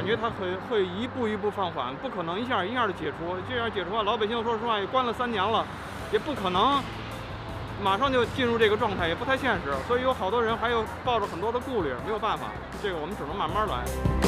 感觉它会一步一步放缓，不可能一下就解除。这样解除啊，老百姓说实话也关了3年了，也不可能马上就进入这个状态，也不太现实。所以有好多人还有抱着很多的顾虑，没有办法，这个我们只能慢慢来。